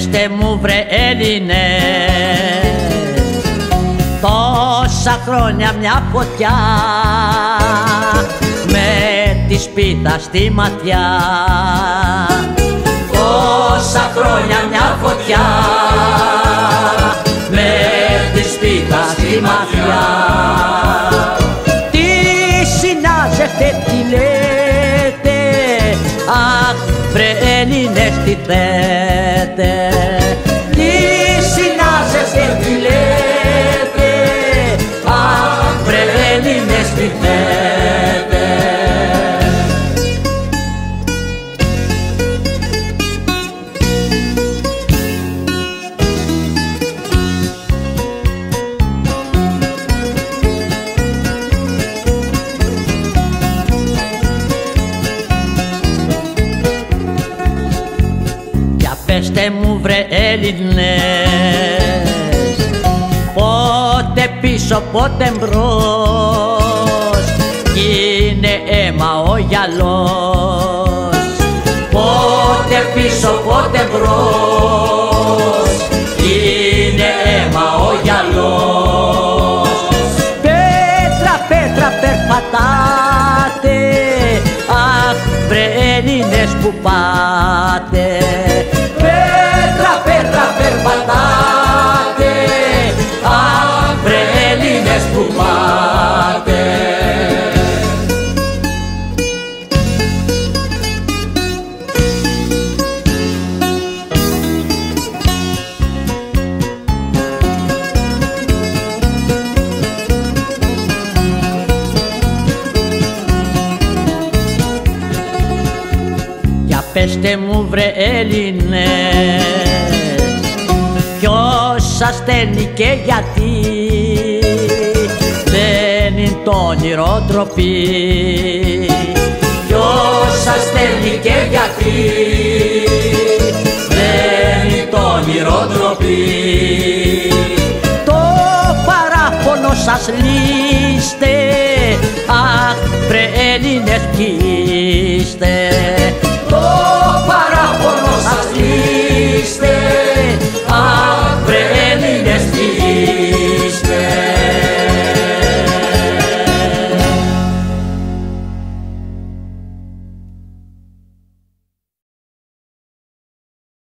πέστε μου βρε Έλληνες, τόσα χρόνια μια φωτιά με τη σπίτα στη ματιά. Τόσα χρόνια μια φωτιά με τη σπίτα στη ματιά. Τι συνάζεστε, τι λέτε, αχ βρε Έλληνες τι θέτε. Τι συνάζεστε, τι λέτε, αχ βρε Έλληνες τι θέτε. Πέστε μου βρε Έλληνες, πότε πίσω πότε μπρος, κι είναι αίμα ο γυαλός. Πότε πίσω πότε μπρος, κι είναι αίμα ο γυαλός. Πέτρα πέτρα περπατάτε, αχ βρε Έλληνες που πάτε. Πέτρα πέτρα περπατάτε, αχ βρε Έλληνες που πάτε. Για πέστε μου βρε Έλληνες, ποιος σας στέλνει και γιατί, δεν είναι το όνειρο ντροπή. Ποιος σας στέλνει και γιατί, δεν είναι το όνειρο ντροπή. Το παράπονο σας λύστε, αχ βρε Έλληνες ποιοι είστε. Το παράπονο σας λύστε,